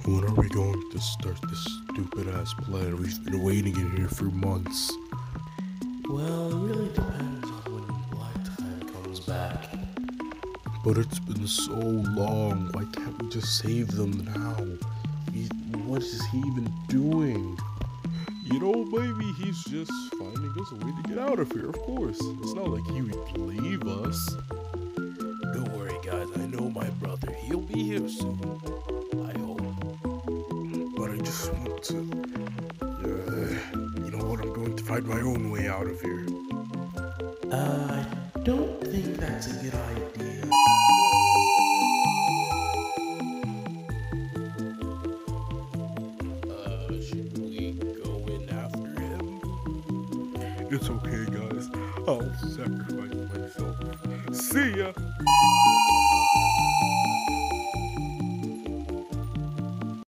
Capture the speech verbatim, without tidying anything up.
When are we going to start this stupid ass plan? We've been waiting in here for months. Well, it really depends on when Lifetime comes back. But it's been so long. Why can't we just save them now? He, what is he even doing? You know, maybe he's just finding us a way to get out of here, of course. It's not like he would leave us. Don't worry, guys. I know my brother. He'll be here soon. I hope. But I just want to... Uh, you know what? I'm going to find my own way out of here. Uh, I don't think that's a good idea. Uh, should we go in after him? It's okay, guys. I'll sacrifice myself. See ya!